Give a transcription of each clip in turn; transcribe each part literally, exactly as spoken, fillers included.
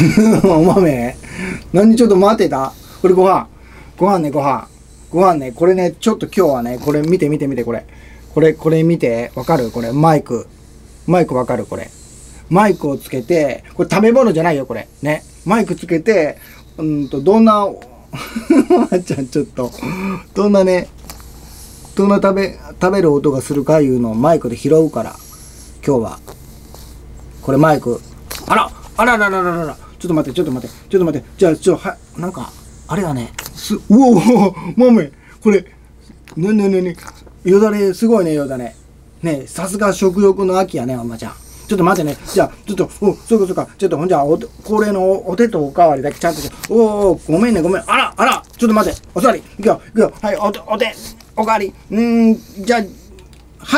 お豆何ちょっと待ってた。これご飯。ご飯ね、ご飯。ご飯ね、これね、ちょっと今日はね、これ見て見て見て、これ。これ、これ見て。わかるこれ、マイク。マイクわかるこれ。マイクをつけて、これ食べ物じゃないよ、これ。ね。マイクつけて、うんと、どんな、まーちゃん、ちょっと、どんなね、どんな食べ、食べる音がするかいうのをマイクで拾うから、今日は。これマイク。あらあらららららら。ちょっと待って、ちょっと待って、ちょっと待って。じゃあ、ちょ、は、なんか、あれがね、す、うおお豆これ、なになになによだれ、すごいね、よだれ。ねさすが食欲の秋やね、おまちゃん。ちょっと待ってね。じゃあ、ちょっと、お、そうかそうか。ちょっと、ほんじゃあ、お、恒例のお手とおかわりだけちゃんとして。おおごめんね、ごめん。あら、あら、ちょっと待って。お座り。いくよ、いくよ。はい、お手、お手、おかわり。うーん、じゃあ、はい。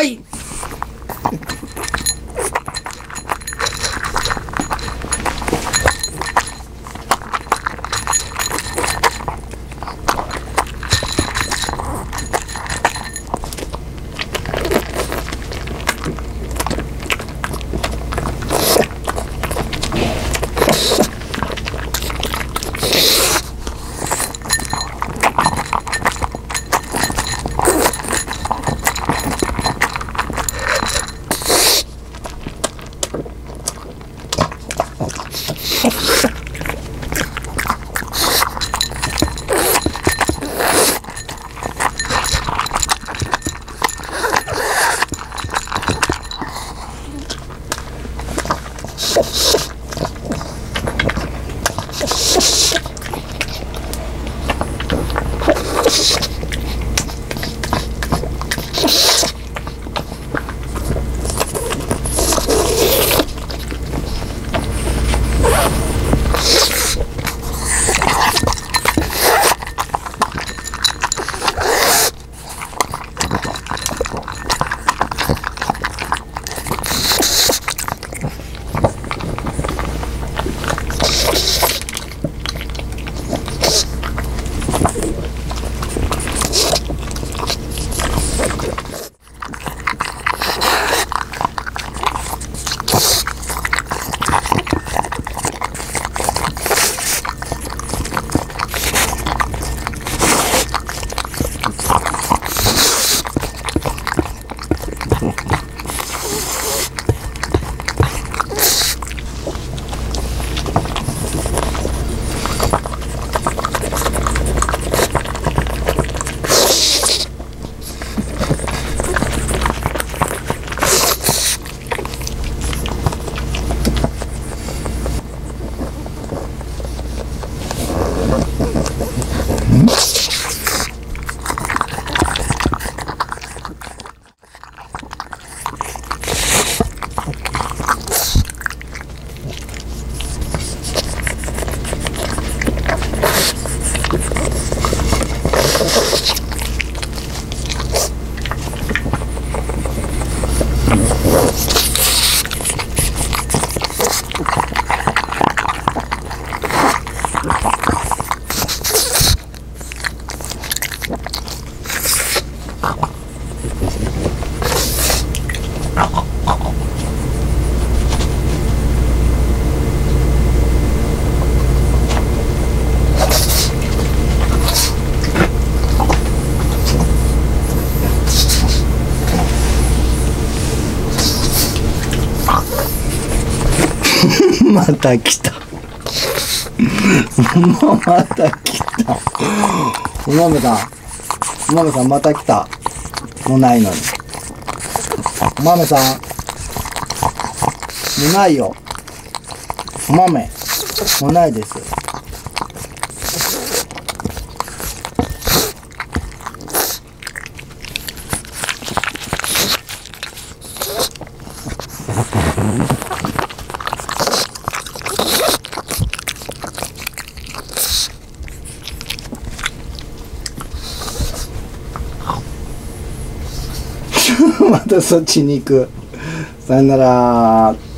また来た。また来た。お豆さん。お豆さんまた来た。もうないのに。お豆さん。もうないよ。お豆。もうないです。またそっちに行く。さよなら。